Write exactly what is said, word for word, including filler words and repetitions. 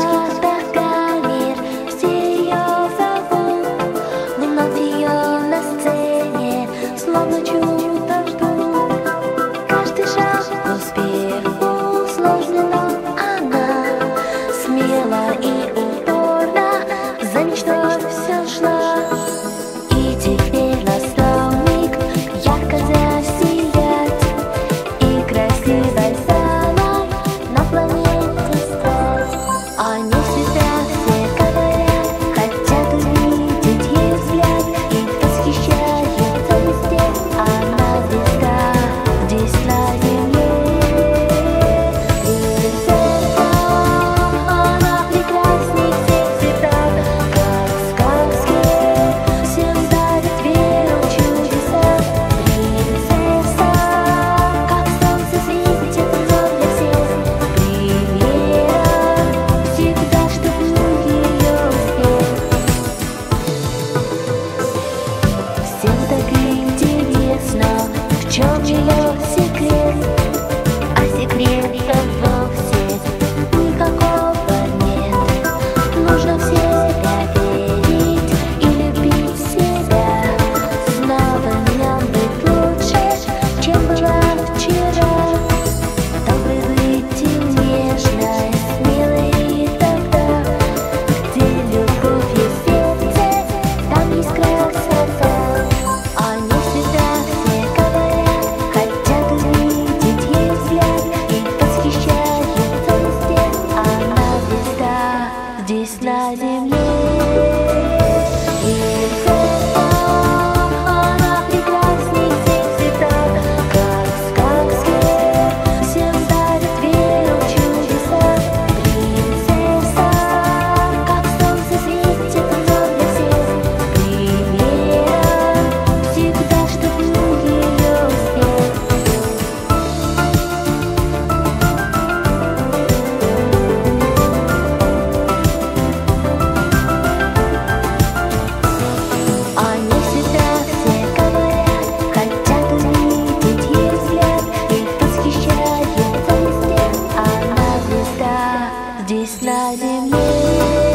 пока мир, все ее зовут. Вновь ее на сцене, словно чудо ждут. Каждый шаг к успеху сложный, но она смело и упорно за мечтой все шла. И теперь настал миг ярко засиять и красивой залой на планете стать. Они всегда все говорят, хотят увидеть ей взгляд и восхищаются везде. Она звезда здесь на земле. И сердца она прекрасней всех цветов, как в сказке, всем дарит веру в чудеса. Принцесса, как солнце светит вновь для всех. Примера всегда, чтоб ее успех. Всем так интересно, в чем ее секрет, а секрета вовсе никакого нет. Нужно в себя верить и любить себя, с новым днем быть лучше, чем была вчера. Доброй быть и нежной, смелой и тогда, где любовь есть в сердце, там есть красота. Они всегда все говорят, хотят увидеть ей взгляд и восхищаются везде. Она звезда здесь на земле. И сердца она прекрасней всех цветов, как в сказке, всем дарит веру в чудеса. Принцесса, как солнце светит вновь для всех. Примера всегда, чтоб ее успех. Они всегда все говорят, хотят увидеть ей взгляд и восхищаются везде. Она звезда здесь на земле.